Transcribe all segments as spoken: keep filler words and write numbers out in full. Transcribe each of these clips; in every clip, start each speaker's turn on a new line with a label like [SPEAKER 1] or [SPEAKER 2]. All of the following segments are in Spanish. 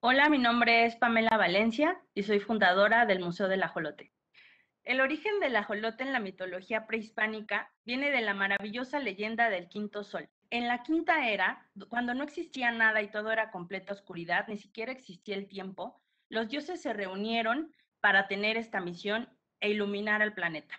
[SPEAKER 1] Hola, mi nombre es Pamela Valencia y soy fundadora del Museo del Ajolote. El origen del ajolote en la mitología prehispánica viene de la maravillosa leyenda del quinto sol. En la quinta era, cuando no existía nada y todo era completa oscuridad, ni siquiera existía el tiempo, los dioses se reunieron para tener esta misión e iluminar al planeta.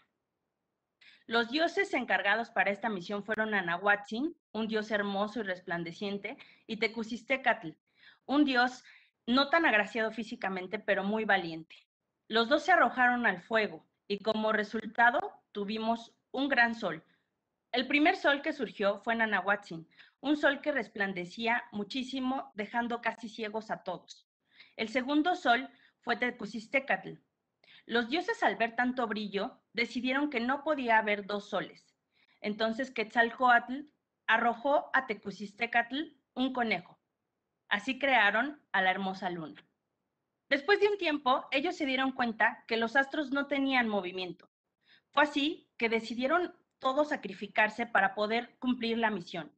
[SPEAKER 1] Los dioses encargados para esta misión fueron Anahuatzin, un dios hermoso y resplandeciente, y Tecusistecatl, un dios no tan agraciado físicamente, pero muy valiente. Los dos se arrojaron al fuego y como resultado tuvimos un gran sol. El primer sol que surgió fue en Anahuatzin, un sol que resplandecía muchísimo, dejando casi ciegos a todos. El segundo sol fue Tecusistecatl. Los dioses, al ver tanto brillo, decidieron que no podía haber dos soles. Entonces Quetzalcóatl arrojó a Tecusistecatl un conejo. Así crearon a la hermosa luna. Después de un tiempo, ellos se dieron cuenta que los astros no tenían movimiento. Fue así que decidieron todos sacrificarse para poder cumplir la misión.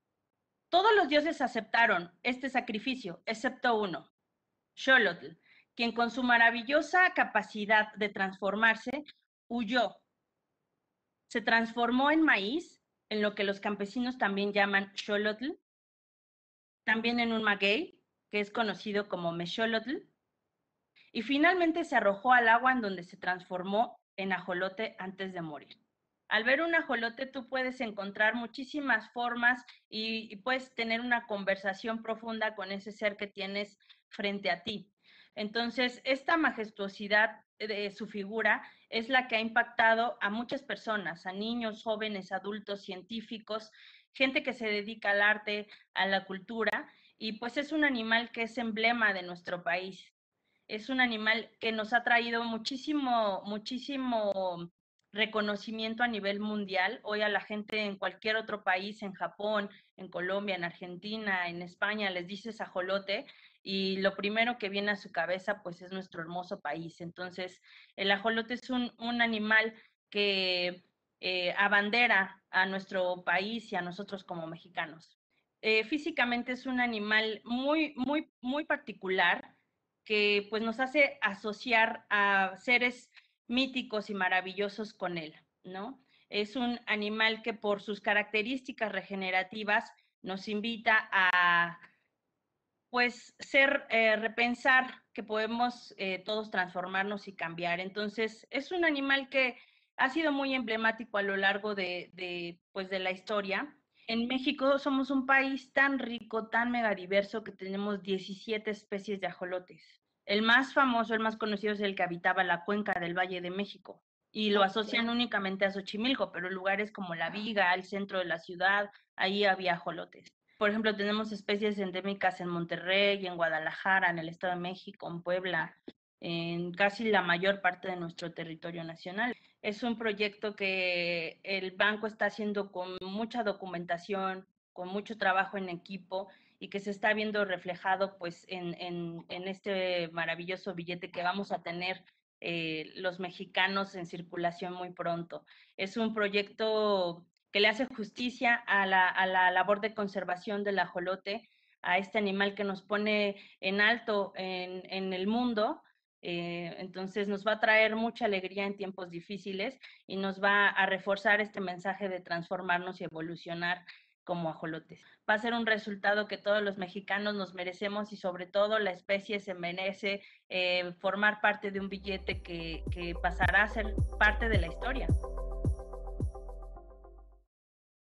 [SPEAKER 1] Todos los dioses aceptaron este sacrificio, excepto uno, Xolotl, quien con su maravillosa capacidad de transformarse huyó. Se transformó en maíz, en lo que los campesinos también llaman xolotl, también en un maguey, que es conocido como mexolotl, y finalmente se arrojó al agua en donde se transformó en ajolote antes de morir. Al ver un ajolote tú puedes encontrar muchísimas formas y, y puedes tener una conversación profunda con ese ser que tienes frente a ti. Entonces, esta majestuosidad de su figura es la que ha impactado a muchas personas, a niños, jóvenes, adultos, científicos, gente que se dedica al arte, a la cultura, y pues es un animal que es emblema de nuestro país. Es un animal que nos ha traído muchísimo, muchísimo reconocimiento a nivel mundial. Hoy a la gente en cualquier otro país, en Japón, en Colombia, en Argentina, en España, les dices ajolote y lo primero que viene a su cabeza pues es nuestro hermoso país. Entonces, el ajolote es un, un animal que eh, abandera a nuestro país y a nosotros como mexicanos. Eh, físicamente es un animal muy, muy, muy particular que pues nos hace asociar a seres míticos y maravillosos con él, ¿no? Es un animal que por sus características regenerativas nos invita a pues ser, eh, repensar que podemos eh, todos transformarnos y cambiar. Entonces, es un animal que ha sido muy emblemático a lo largo de, de, pues, de la historia. En México somos un país tan rico, tan megadiverso, que tenemos diecisiete especies de ajolotes. El más famoso, el más conocido es el que habitaba la cuenca del Valle de México y lo asocian únicamente a Xochimilco, pero lugares como La Viga, el centro de la ciudad, ahí había ajolotes. Por ejemplo, tenemos especies endémicas en Monterrey, en Guadalajara, en el Estado de México, en Puebla, en casi la mayor parte de nuestro territorio nacional. Es un proyecto que el banco está haciendo con mucha documentación, con mucho trabajo en equipo y que se está viendo reflejado pues en, en, en este maravilloso billete que vamos a tener eh, los mexicanos en circulación muy pronto. Es un proyecto que le hace justicia a la, a la labor de conservación del ajolote, a este animal que nos pone en alto en, en el mundo. Eh, entonces nos va a traer mucha alegría en tiempos difíciles y nos va a reforzar este mensaje de transformarnos y evolucionar como ajolotes. Va a ser un resultado que todos los mexicanos nos merecemos y sobre todo la especie se merece eh, formar parte de un billete que, que pasará a ser parte de la historia.